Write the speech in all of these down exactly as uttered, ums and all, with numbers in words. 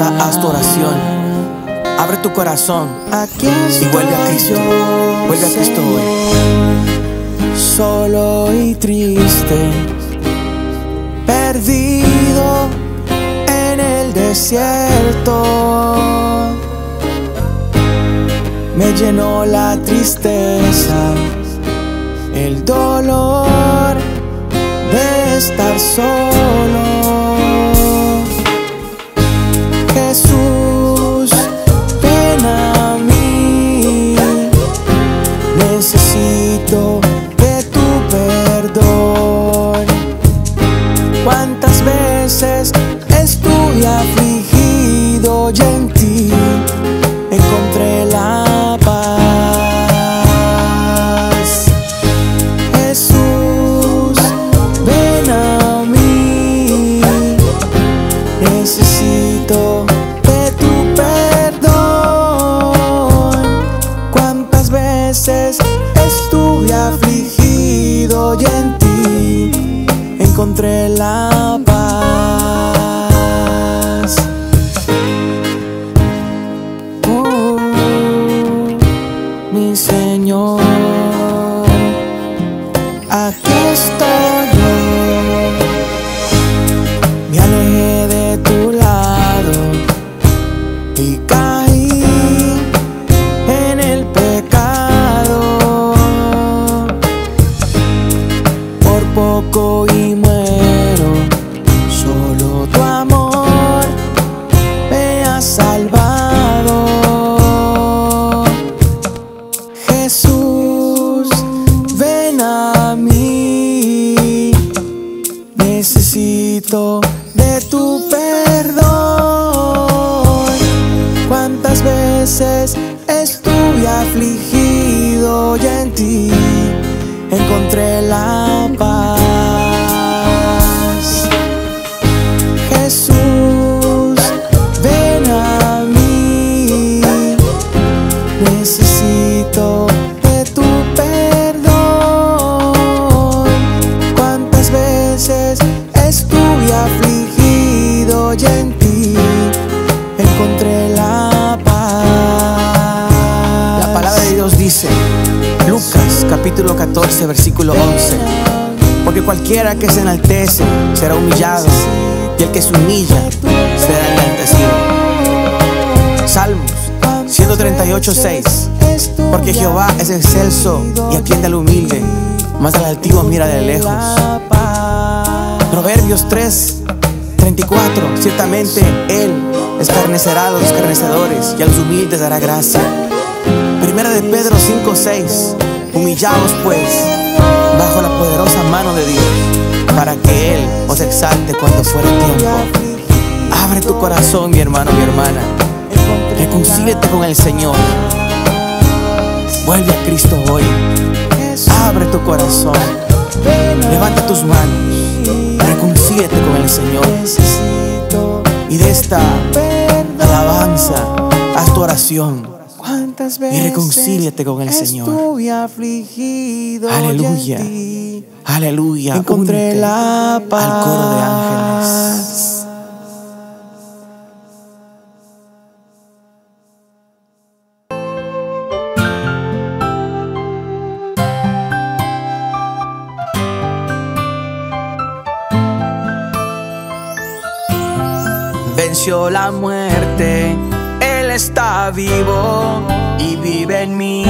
pausa, haz tu oración, abre tu corazón y vuelve a Cristo. Vuelve a Cristo hoy. Solo y triste, perdido en el desierto, me llenó la tristeza, el dolor de estar solo. Jesús, ven a mí, necesito de tu perdón. Cuántas veces estuve afligido y en ti encontré la paz. Jesús, ven a mí, necesito de tu perdón. Cuántas veces estuve afligido y en ti encontré la paz. Oh, mi Señor, aquí estoy yo. Me alejé de tu lado y caí en el pecado. Por poco y muero, solo tu amor me ha salvado. Jesús, ven a mí, necesito de tu perdón. Cuántas veces estuve afligido y en ti encontré la paz. Jesús, ven a mí, necesito de tu perdón. Cuántas veces estuve afligido y en ti encontré la paz. La palabra de Dios dice, Lucas capítulo catorce versículo once: porque cualquiera que se enaltece será humillado, y el que se humilla será enaltecido. Salmos ciento treinta y ocho, seis: porque Jehová es excelso y atiende al humilde, mas al altivo mira de lejos. Proverbios tres, treinta y cuatro: ciertamente Él escarnecerá a los escarnecedores y a los humildes dará gracia. Primera de Pedro cinco, seis: humillaos pues bajo la poderosa mano de Dios, para que Él os exalte cuando fuere tiempo. Abre tu corazón, mi hermano, mi hermana. Reconcíliate con el Señor. Vuelve a Cristo hoy. Abre tu corazón. Levanta tus manos. Reconcíliate con el Señor. Y de esta alabanza, haz tu oración y reconcíliate con el Señor. Aleluya, aleluya. Encontré la paz al coro de ángeles. Venció la muerte, Él está vivo y vive en mí.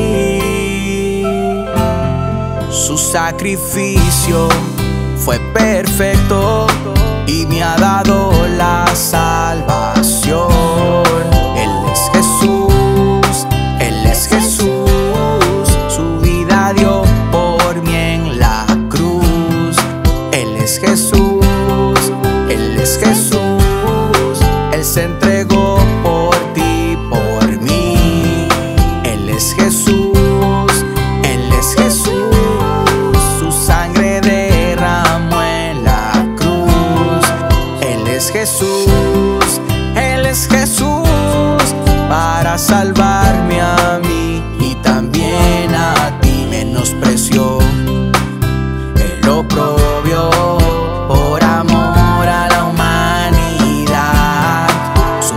Su sacrificio fue perfecto y me ha dado la salvación. Él es Jesús, Él es Jesús, su vida dio por mí en la cruz. Él es Jesús, Él es Jesús, Él se entregó por ti, por mí. Él es Jesús, Él es Jesús, su sangre derramó en la cruz. Él es Jesús, Él es Jesús, para salvarme a mí y también a ti. Menospreció el oprobio por amor a la humanidad. Su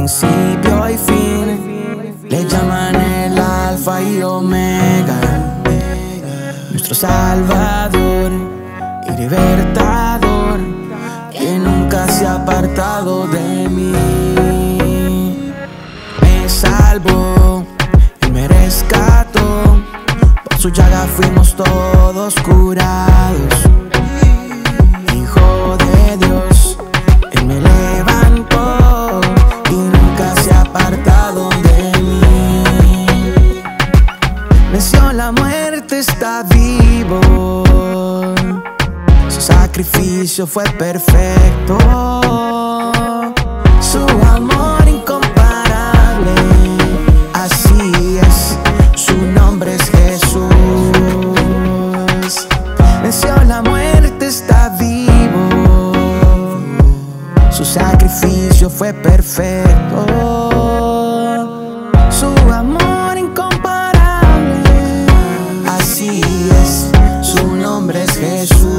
principio y fin. Le llaman el Alfa y Omega, nuestro Salvador y libertador, que nunca se ha apartado de mí. Me salvó, Él me rescató, por su llaga fuimos todos curados. Hijo de Dios, Él me levantó y nunca se ha apartado de mí. Venció la muerte, está vivo, su sacrificio fue perfecto, su amor incomparable, así es, su nombre es Jesús. Venció la muerte, está vivo, su sacrificio fue perfecto, su amor incomparable, así es, su nombre es Jesús.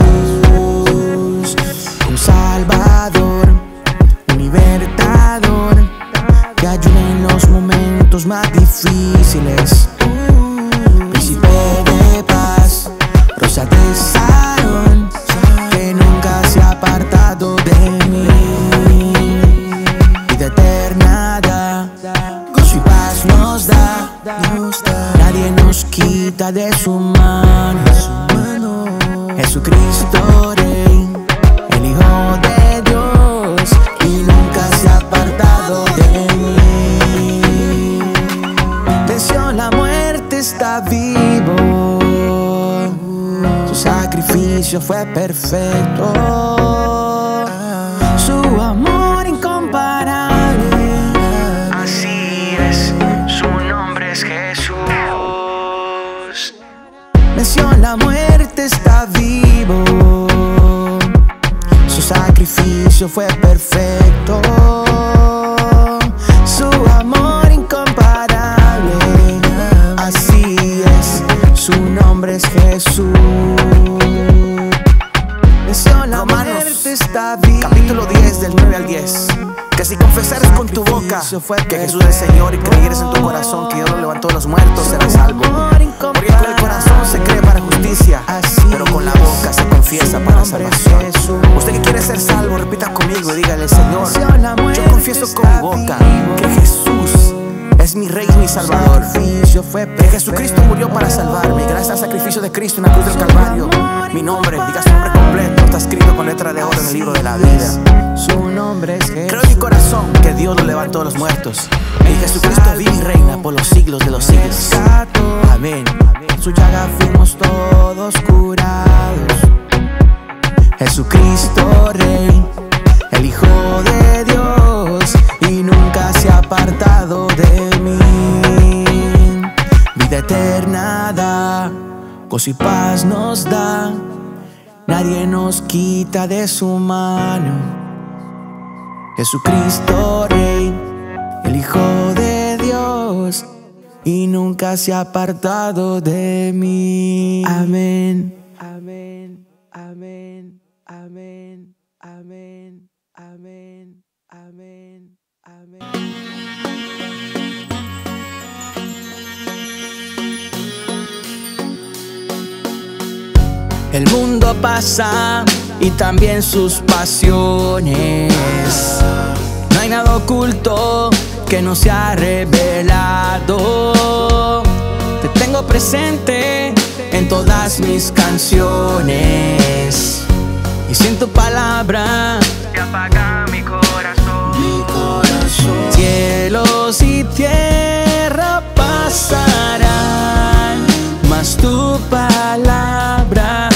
Un Salvador, un libertador, que ayuda en los momentos más difíciles. Príncipe de paz, rosa de Sarón, que nunca se ha apartado de mí. Vida eterna da, gozo y paz nos da, nadie nos quita de su mano. Jesucristo Rey, el Hijo de Dios, y nunca se ha apartado de mí. Venció la muerte, está vivo, su sacrificio fue perfecto, su amor incomparable, así es, su nombre es Jesús. Venció la muerte, está vivo, su sacrificio fue perfecto, su amor incomparable, así es, su nombre es Jesús. Venció la muerte, está vivo. Capítulo diez, del nueve al diez. Que si confesares con tu boca que Jesús es Señor y creyeres en tu corazón que Dios lo levantó de los muertos, serás salvo. Porque con el corazón se cree para justicia, pero con la boca se confiesa para salvación. Usted que quiere ser salvo, repita conmigo y dígale: Señor, yo confieso con mi boca que Jesús es mi Rey y mi Salvador, que Jesucristo murió para salvarme, y gracias al sacrificio de Cristo en la cruz del Calvario, mi nombre, diga su nombre completo, está escrito con letra de oro en el libro de la vida. Su nombre es Jesús. Creo en mi corazón que Dios lo levantó de los muertos, y Jesucristo vive y reina por los siglos de los siglos. Amén. Su llaga fuimos todos curados. Jesucristo Rey, el Hijo de Dios, y nunca se ha apartado de mí. Vida eterna da, gozo y paz nos da, nadie nos quita de su mano. Jesucristo Rey, el Hijo de Dios, y nunca se ha apartado de mí. Amén. Amén. Amén. Amén. Amén. Amén. Amén. Amén. El mundo pasa y también sus pasiones. No hay nada oculto que no se ha revelado. Te tengo presente en todas mis canciones, y sin tu palabra se apaga mi corazón. Mi corazón. Cielos y tierra pasarán, mas tu palabra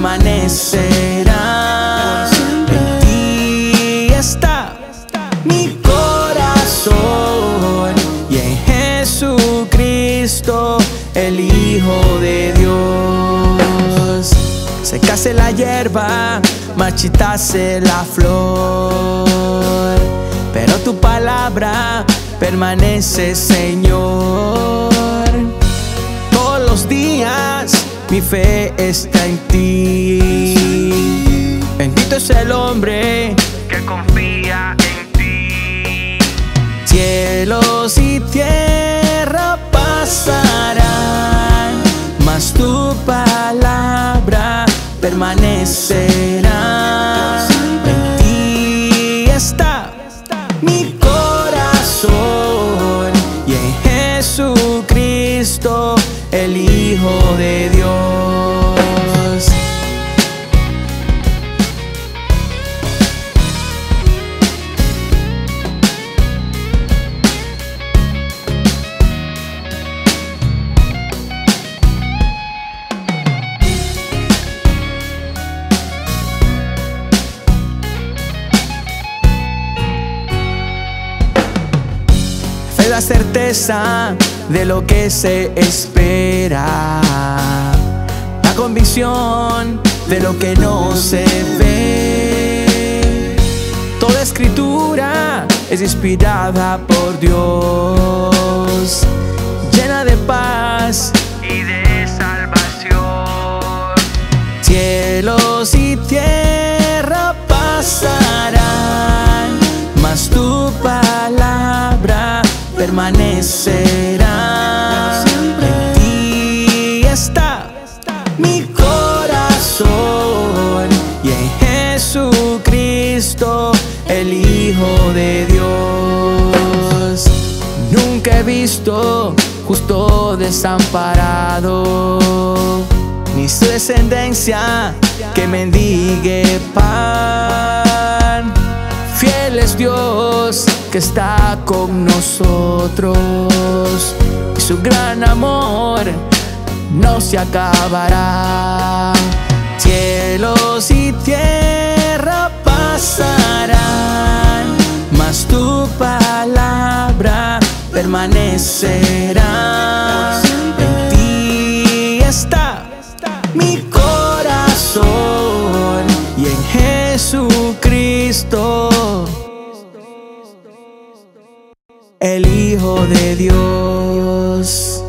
permanecerá. En ti está mi corazón, y en Jesucristo, el Hijo de Dios. Secase la hierba, marchitase la flor, pero tu palabra permanece, Señor. Todos los días mi fe está en ti. Bendito es el hombre que confía en ti. Cielos y tierra pasarán, mas tu palabra permanecerá. En ti está mi corazón y en Jesucristo, el Hijo de Dios. Fe, la certeza de lo que se espera, la convicción de lo que no se ve. Toda escritura es inspirada por Dios, llena de paz y de salvación. Cielos y tierra pasarán, mas tu palabra permanecerá. En ti está mi corazón y en Jesucristo, el Hijo de Dios. Nunca he visto justo desamparado, ni su descendencia que mendigue pan. Fiel es Dios que está con nosotros, y su gran amor no se acabará. Cielos y tierra pasarán, mas tu palabra permanecerá. En ti está mi corazón y en Jesucristo, el Hijo de Dios.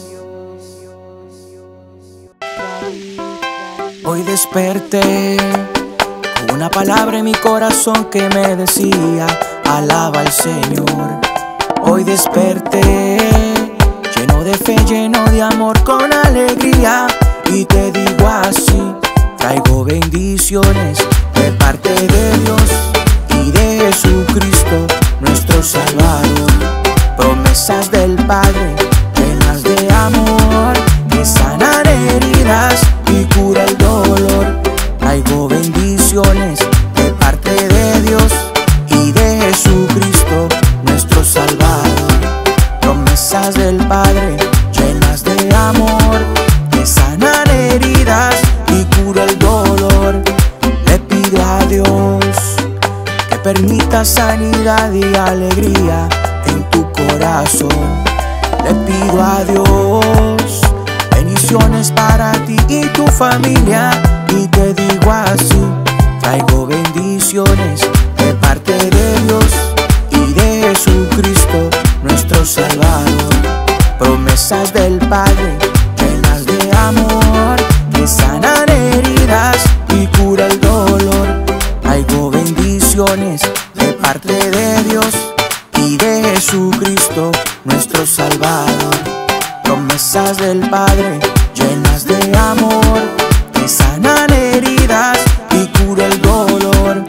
Hoy desperté con una palabra en mi corazón que me decía: alaba al Señor. Hoy desperté lleno de fe, lleno de amor, con alegría, y te digo así: traigo bendiciones de parte de Dios y de Jesucristo, nuestro Salvador. Promesas del Padre llenas de amor, que sanan heridas y cura el dolor. Traigo bendiciones de parte de Dios y de Jesucristo, nuestro Salvador. Promesas del Padre llenas de amor, que sanan heridas y cura el dolor. Le pido a Dios que permita sanidad y alegría en tu corazón. Le pido a Dios bendiciones para ti y tu familia, y te digo así: traigo bendiciones de parte de Dios y de Jesucristo, nuestro Salvador. Promesas del Padre llenas de amor, que sanan heridas y cura el dolor. Traigo bendiciones de parte de Dios y de Jesucristo, nuestro Salvador. Promesas del Padre llenas de amor, que sanan heridas y cura el dolor.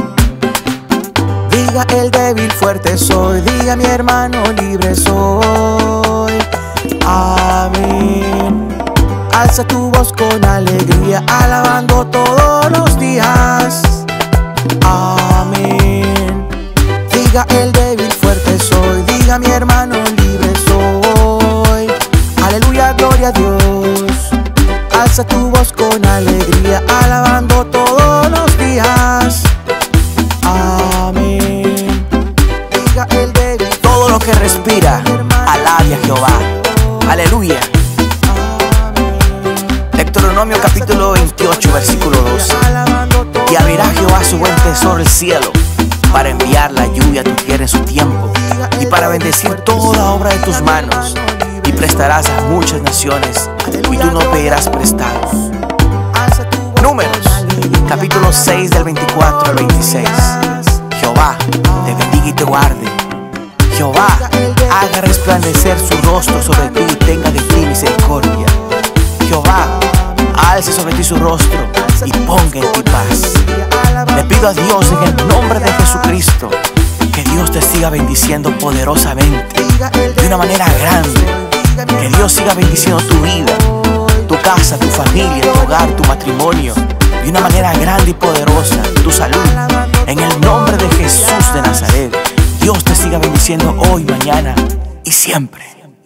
Diga el débil, fuerte soy. Diga mi hermano, libre soy. Amén. Alza tu voz con alegría, alabando todos los días. Amén. Diga el débil, fuerte soy. Diga mi hermano, libre soy. Aleluya, gloria a Dios. Alza tu voz con alegría, alabando todos los días. Amén. Diga el débil. Todo lo que respira, alabe a Jehová. Aleluya. Deuteronomio capítulo veintiocho, versículo doce. Y abrirá Jehová su buen tesoro, el cielo, para enviar la lluvia a tu tierra en su tiempo, y para bendecir toda obra de tus manos. Y prestarás a muchas naciones, y tú no pedirás prestados. Números capítulo seis, del veinticuatro al veintiséis. Jehová te bendiga y te guarde. Jehová haga resplandecer su rostro sobre ti y tenga de ti misericordia. Jehová alce sobre ti su rostro y ponga en ti paz. Le pido a Dios en el nombre de Jesucristo que Dios te siga bendiciendo poderosamente, de una manera grande. Que Dios siga bendiciendo tu vida, tu casa, tu familia, tu hogar, tu matrimonio, de una manera grande y poderosa, tu salud. En el nombre de Jesús de Nazaret, Dios te siga bendiciendo hoy, mañana y siempre.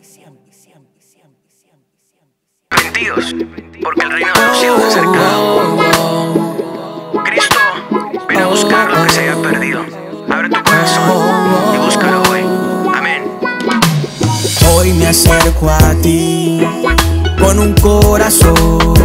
Arrepentidos, porque el reino de los cielos es cercano. Cristo viene a buscar lo que se haya perdido. Abre tu corazón y búscalo hoy. Amén. Hoy me acerco a ti con un corazón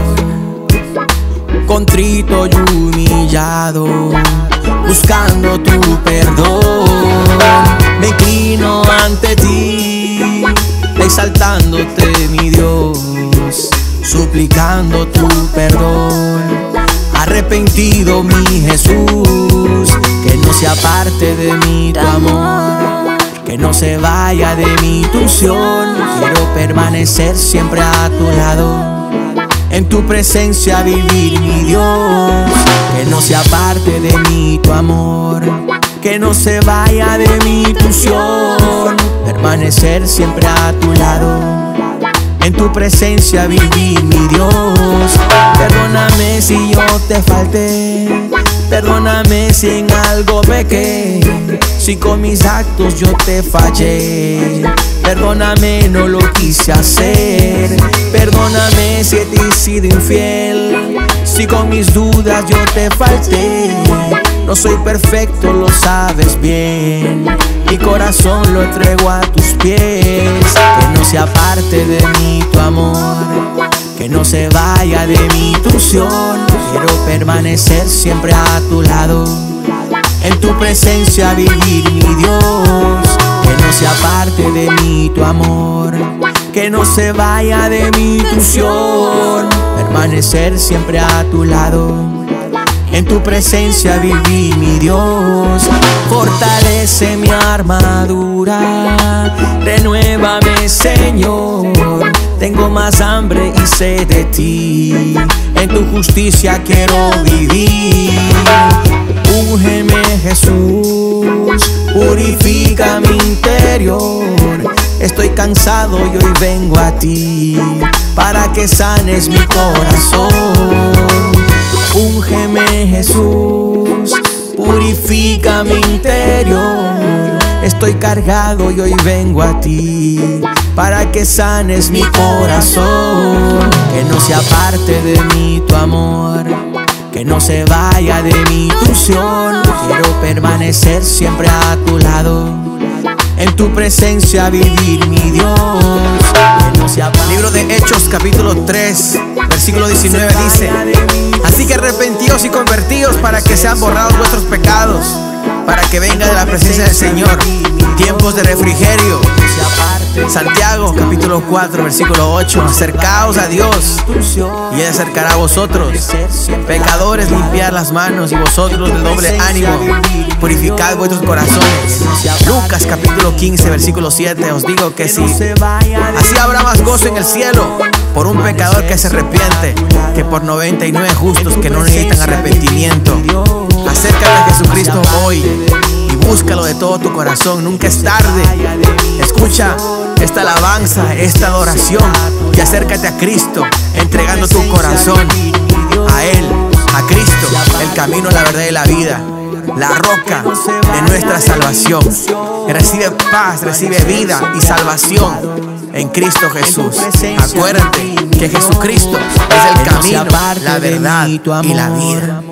contrito y humillado, buscando tu perdón. Me inclino ante ti, exaltándote, mi Dios, suplicando tu perdón. Arrepentido, mi Jesús, que no se aparte de mí tu amor, que no se vaya de mí tu unción. Quiero permanecer siempre a tu lado, en tu presencia vivir, mi Dios. Que no se aparte de mí tu amor, que no se vaya de mí tu unción. Permanecer siempre a tu lado, en tu presencia vivir, mi Dios. Perdóname si yo te falté, perdóname si en algo pequé, si con mis actos yo te fallé. Perdóname, no lo quise hacer. Perdóname si te he sido infiel, si con mis dudas yo te falté. No soy perfecto, lo sabes bien. Mi corazón lo entrego a tus pies. Que no se aparte de mí tu amor, que no se vaya de mí tu unción. Quiero permanecer siempre a tu lado, en tu presencia vivir, mi Dios. Que no se aparte de mí tu amor, que no se vaya de mí tu unción. Permanecer siempre a tu lado, en tu presencia vivir, mi Dios. Fortalece mi armadura, renuévame, Señor. Tengo más hambre y sed de ti, en tu justicia quiero vivir. Úngeme, Jesús, purifica mi interior. Estoy cansado y hoy vengo a ti, para que sanes mi corazón. Úngeme, Jesús, purifica mi interior. Estoy cargado y hoy vengo a ti, para que sanes mi corazón. Que no se aparte de mí tu amor, que no se vaya de mí tu unción. Quiero permanecer siempre a tu lado, en tu presencia vivir, mi Dios. Que no se aparte. Libro de Hechos, capítulo tres, versículo diecinueve dice: así que arrepentíos y convertíos para que sean borrados vuestros pecados, para que venga de la presencia del Señor tiempos de refrigerio. Santiago, capítulo cuatro, versículo ocho: acercaos a Dios y Él acercará a vosotros. Pecadores, limpiad las manos, y vosotros de doble ánimo, purificad vuestros corazones. Lucas, capítulo quince, versículo siete: os digo que si así habrá más gozo en el cielo por un pecador que se arrepiente, que por noventa y nueve justos que no necesitan arrepentimiento. Acércate a Jesucristo hoy y búscalo de todo tu corazón. Nunca es tarde. Escucha esta alabanza, esta adoración, y acércate a Cristo, entregando tu corazón a Él, a Cristo, el camino, la verdad y la vida, la roca de nuestra salvación. Recibe paz, recibe vida y salvación en Cristo Jesús. Acuérdate que Jesucristo es el camino, la verdad y la vida.